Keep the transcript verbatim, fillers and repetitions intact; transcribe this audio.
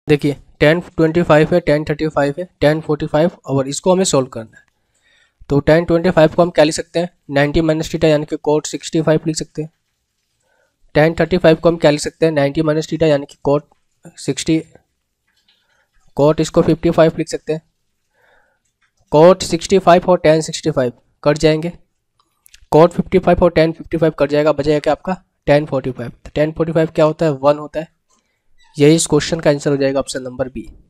देखिए tan twenty five है, tan thirty five है, टेन फोर्टी फाइव और इसको हमें सोल्व करना है। तो टेन ट्वेंटी फाइव को हम क्या लिख सकते हैं, नाइन्टी माइनस थीटा यानी कि कोट सिक्सटी फाइव लिख सकते हैं। टेन थर्टी फाइव को हम क्या लिख सकते हैं, नाइन्टी माइनस थीटा यानी कि कोट सिक्सटी, कोट इसको फिफ्टी फाइव लिख सकते हैं। कोट सिक्सटी फाइव और टेन सिक्सटी फाइव कट जाएंगे, कोट फिफ्टी फाइव और टेन फिफ्टी फाइव कट जाएगा, बचेगा क्या आपका tan forty five. Tan forty five क्या होता है, वन होता है। यही इस क्वेश्चन का आंसर हो जाएगा ऑप्शन नंबर बी।